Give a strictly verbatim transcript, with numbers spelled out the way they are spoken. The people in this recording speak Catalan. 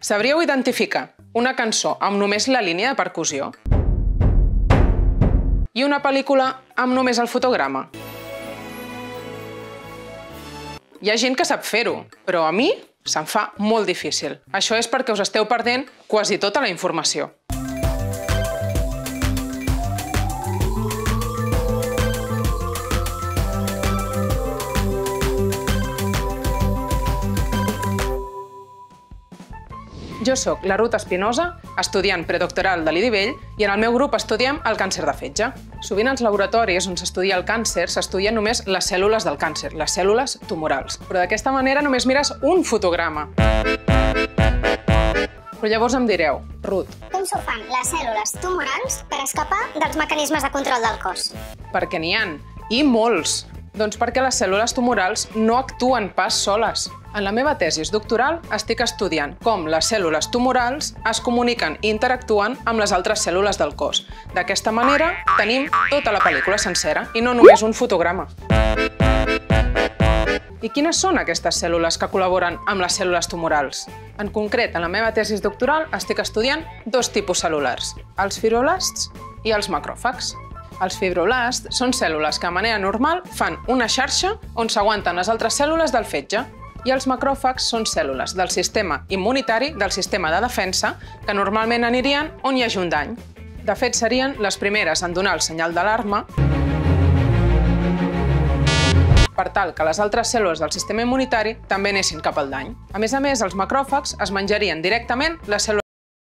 Sabríeu identificar una cançó amb només la línia de percussió? I una pel·lícula amb només el fotograma? Hi ha gent que sap fer-ho, però a mi se'm fa molt difícil. Això és perquè us esteu perdent quasi tota la informació. Jo soc la Ruth Espinosa, estudiant predoctoral de l'I D I Vell, i en el meu grup estudiem el càncer de fetge. Sovint als laboratoris on s'estudia el càncer s'estudien només les cèl·lules del càncer, les cèl·lules tumorals. Però d'aquesta manera només mires un fotograma. Però llavors em direu, Ruth, com s'ho fan les cèl·lules tumorals per escapar dels mecanismes de control del cos? Perquè n'hi ha, i molts. Doncs perquè les cèl·lules tumorals no actuen pas soles. En la meva tesis doctoral estic estudiant com les cèl·lules tumorals es comuniquen i interactuen amb les altres cèl·lules del cos. D'aquesta manera tenim tota la pel·lícula sencera i no només un fotograma. I quines són aquestes cèl·lules que col·laboren amb les cèl·lules tumorals? En concret, en la meva tesis doctoral estic estudiant dos tipus cel·lulars, els fibroblasts i els macròfags. Els fibroblasts són cèl·lules que de manera normal fan una xarxa on s'aguanten les altres cèl·lules del fetge i els macròfags són cèl·lules del sistema immunitari, del sistema de defensa, que normalment anirien on hi hagi un dany. De fet, serien les primeres en donar el senyal d'alarma per tal que les altres cèl·lules del sistema immunitari també anessin cap al dany. A més a més, els macròfags es menjarien directament les cèl·lules